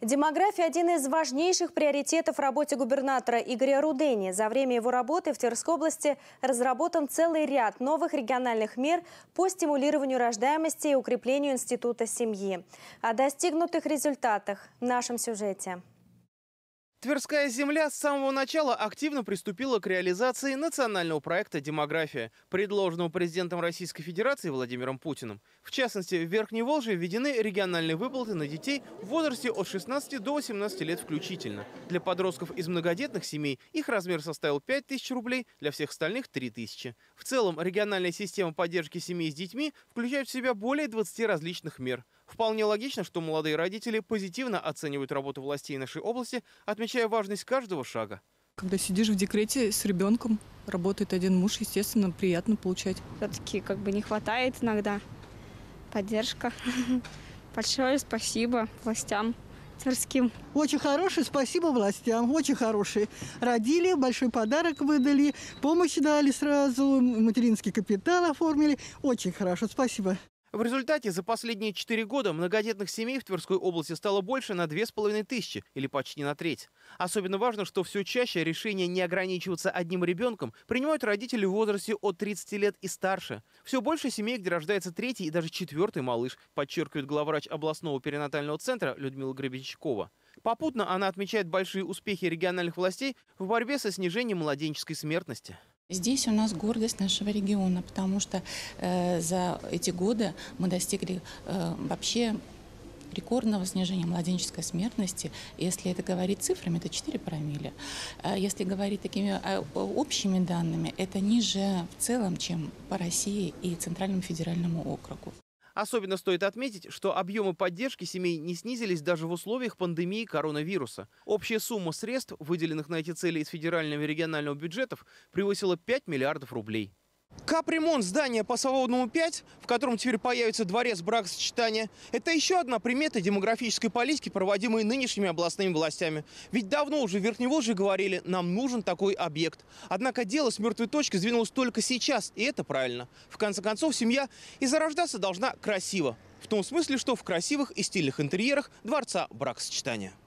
Демография – один из важнейших приоритетов в работе губернатора Игоря Рудени. За время его работы в Тверской области разработан целый ряд новых региональных мер по стимулированию рождаемости и укреплению института семьи. О достигнутых результатах в нашем сюжете. Тверская земля с самого начала активно приступила к реализации национального проекта «Демография», предложенного президентом Российской Федерации Владимиром Путиным. В частности, в Верхней Волжье введены региональные выплаты на детей в возрасте от 16 до 18 лет включительно. Для подростков из многодетных семей их размер составил 5000 рублей, для всех остальных – 3000. В целом, региональная система поддержки семей с детьми включает в себя более 20 различных мер. Вполне логично, что молодые родители позитивно оценивают работу властей нашей области, отмечая важность каждого шага. Когда сидишь в декрете с ребенком, работает один муж, естественно, приятно получать. Все-таки не хватает иногда. Поддержка. Большое спасибо властям тверским. Очень хороший, спасибо властям, очень хороший. Родили, большой подарок выдали, помощь дали сразу, материнский капитал оформили. Очень хорошо, спасибо. В результате за последние 4 года многодетных семей в Тверской области стало больше на 2500, или почти на треть. Особенно важно, что все чаще решение не ограничиваться одним ребенком принимают родители в возрасте от 30 лет и старше. Все больше семей, где рождается 3-й и даже 4-й малыш, подчеркивает главврач областного перинатального центра Людмила Гребенщикова. Попутно она отмечает большие успехи региональных властей в борьбе со снижением младенческой смертности. Здесь у нас гордость нашего региона, потому что за эти годы мы достигли вообще рекордного снижения младенческой смертности. Если это говорить цифрами, это 4 промилле. Если говорить такими общими данными, это ниже в целом, чем по России и Центральному федеральному округу. Особенно стоит отметить, что объемы поддержки семей не снизились даже в условиях пандемии коронавируса. Общая сумма средств, выделенных на эти цели из федерального и регионального бюджетов, превысила 5 миллиардов рублей. Капремонт здания по Свободному 5, в котором теперь появится дворец бракосочетания, это еще одна примета демографической политики, проводимой нынешними областными властями. Ведь давно уже в Верхневолжье говорили, нам нужен такой объект. Однако дело с мертвой точки сдвинулось только сейчас, и это правильно. В конце концов, семья и зарождаться должна красиво. В том смысле, что в красивых и стильных интерьерах дворца бракосочетания.